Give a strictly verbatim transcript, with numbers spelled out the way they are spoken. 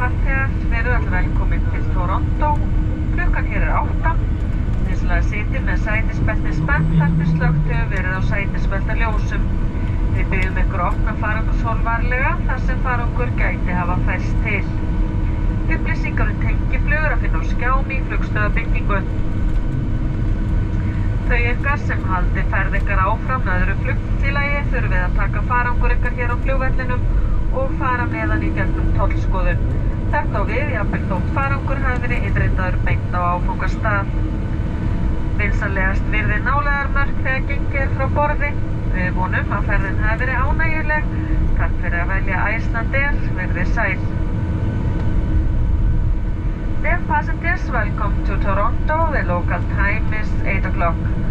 farþegar, verið öll velkomin til Toronto. Klukkan hér er átta. Vinsamlega sitið með sætisbeltið spennt þar til slökkt hefur verið á sætisbeltaljósum. Við biðjum ykkur að opna farangurshól varlega þar sem farangur gæti hafa færst til. Upplýsingar um tengiflugur að finna á skjám í flugstöðarbyggingu. Þau ykkar sem haldi ferð ykkar áfram með öðru flugfélagi þurfið að taka farangur ykkar hér á flugvellinum og fara meðan í gegnum tollskoðun. Þetta á við jafnvel þótt farangur hafi verið innritaður beint á áfangastað. Vinsamlegast virðið nálægðarmörk þegar gengið er frá borði. Við vonum að ferðin hafi verið ánægjuleg. Takk fyrir að velja Icelandair, verðið sæl. Dear passengers, welcome to Toronto. The local time is eight o'clock.